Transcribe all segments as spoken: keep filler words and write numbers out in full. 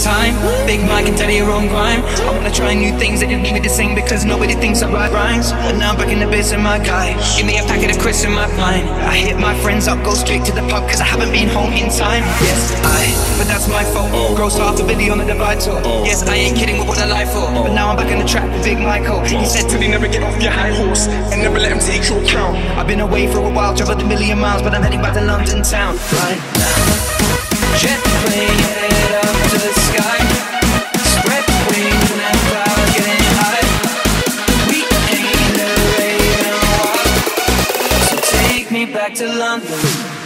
time, big mic and tell your own grime. I wanna try new things that you need me to sing, because nobody thinks I write rhymes. But now I'm back in the biz in my guy. Give me a packet of crisps in my pine. I hit my friends up, go straight to the pub, cause I haven't been home in time. Yes, I, but that's my fault. Gross half a video on the divide tour. Yes, I ain't kidding, what was I lie for? But now I'm back in the trap with Big Michael. He said to me, never get off your high horse and never let him take your crown. I've been away for a while, traveled a million miles, but I'm heading back to London town right now. Jet plane headed up to the sky, spread wings and clouds getting high. We ain't away in a while, so take me back to London.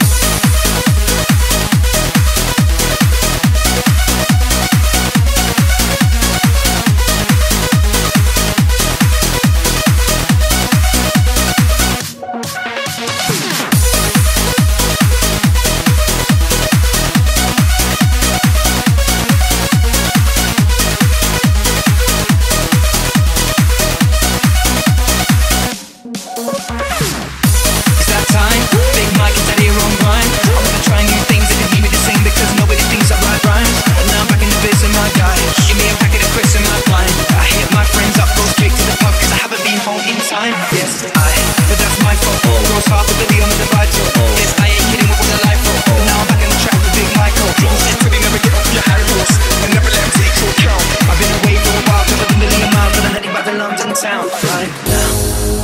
Yes, I, but that's my fault. Gross half a video on the divide tour. Yes, I ain't kidding, what was I lie for? But now I'm back in the trap with Big Michael. He said to me, never get off your high horse and never let him take your crown. I've been away for a while, traveled a million miles, but I'm heading back to London town right now.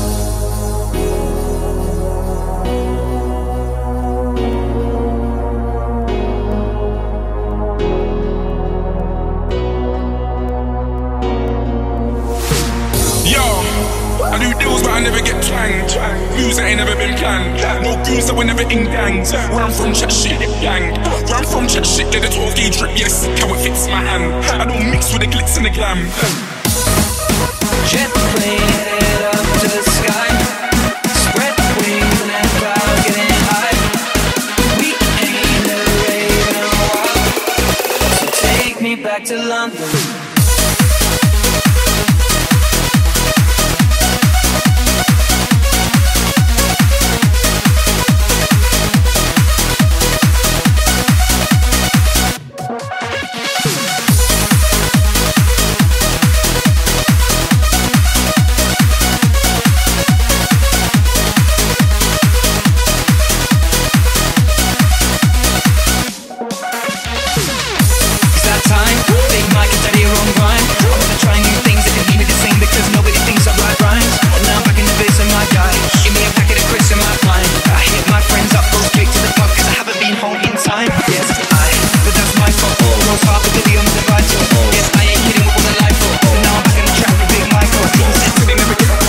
I do deals but I never get twanged. Moves that ain't never been planned. No goons that were never in gangs. Where I'm from, chat shit, get banged. Where I'm from, chat shit, let the twelve gauge drip. Yes, how it fits my hand. I don't mix with the glitz and the glam. Jet plane headed up to the sky, spread wings and clouds getting high. We ain't away in a while, so take me back to London.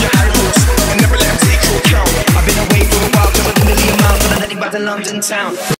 London town.